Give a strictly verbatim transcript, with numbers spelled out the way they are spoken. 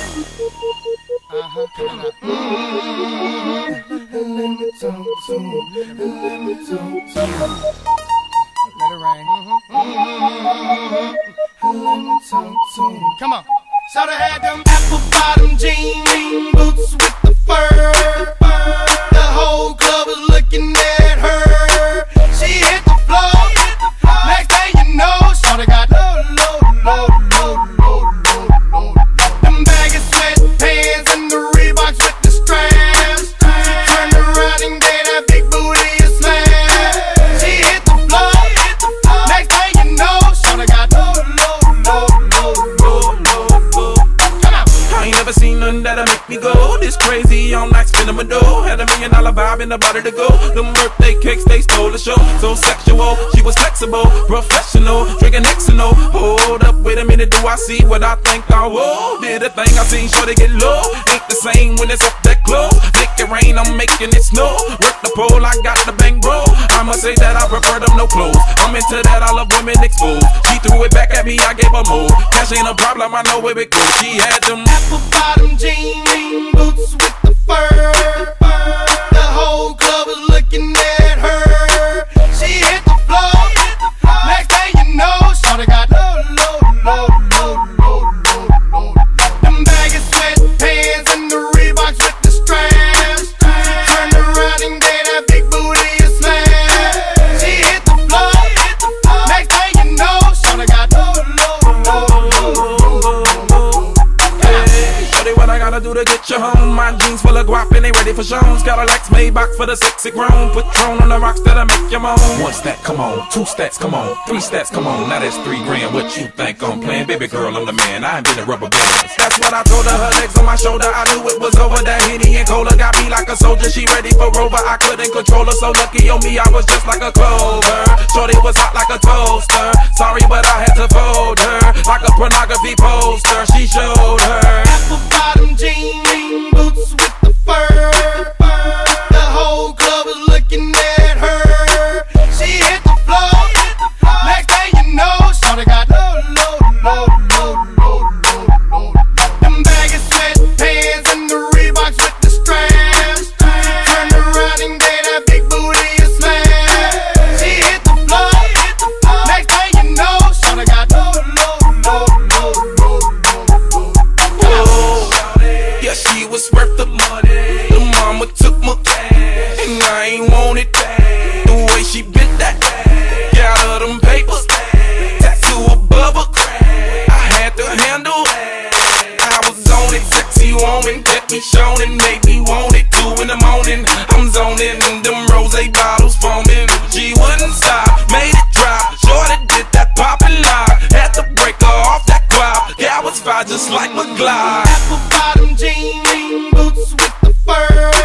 Uh-huh, coming up. Let me talk to you. Let me talk to you. Let it rain. Let me talk to you. Come on. So they had them apple bottom jean boots with the fur. The whole club was looking at her. She hit the floor. Next thing you know, so they got low, low, low, low, low, low, low. Them baggy sweatpants and the Reeboks with the straps. She turned around and gave that big booty a slam. She hit the floor. Next thing you know, so they got low, low, low, low, low, low, low. Come on. I ain't never seen nothing that'll make me go this crazy all night spinning my dough. Had a million dollar vibe in the body to go. Them birthday cakes, they stole the show. So sexual, she was flexible, professional, drinking Xano. Hold up, wait a minute, do I see what I think I will? Did a thing I seen, sure they get low. Ain't the same when it's up that close. Make it rain, I'm making it snow. Work the pole, I got the bang bro. I must say that I prefer them no clothes. I'm into that, I love women exposed. She threw it back at me, I gave her more. Cash ain't a problem, I know where it goes. She had them apple bottom jean boots with the fur. The whole club was looking at her. She hit the floor. Next thing you know, shawty got low, low, low, low, low, low, low. Them baggy sweatpants and the Reeboks with the straps. She turned around and gave that big booty a slam. She hit the floor. Next thing you know, shawty got low, low, low, low, low. Hey, shorty, what I gotta do to get you home? My jeans full of guap and they ready for shows. Got a Lex Maybach for the sexy grown. Patron on the rocks that'll make you moan. One stack, come on. Two stacks, come on. Three stacks, come on. Now that's three grand. What you think I'm playing? Baby girl, I'm the man. I ain't been a rubber band. That's what I told her. Her legs on my shoulder. I knew it was over. That Henny and Cola got me like a soldier. She ready for Rover. I couldn't control her. So lucky on me, I was just like a clover. Shorty was hot like a toaster. Sorry, but I had to fold her like a pornography poster. She showed her apple bottom jean boots with the fur. The whole club was looking at her. She hit the floor. Next thing you know, shawty got low, low, low, low, low, low, low. Them baggy sweatpants and the Reeboks with the straps. She turned around and gave that big booty a slam. She hit the floor. Next thing you know, shawty got low, low, low, low, low, low, low. Yeah, she was worth the money. The mama took my cash, and I ain't want it back. The way she bit that ass, got her them papers, tattoo above her crack. I had to handle that. I was on it, sexy woman, kept me shown and made me want it. Two in the morning, I'm zoning, and them rose bottles foaming. She wouldn't stop, made it drop. Shorty did that poppin' lock, had to break her off that guap. Yeah, I was fine just like McGlide. Apple bottom jean boots with the fur.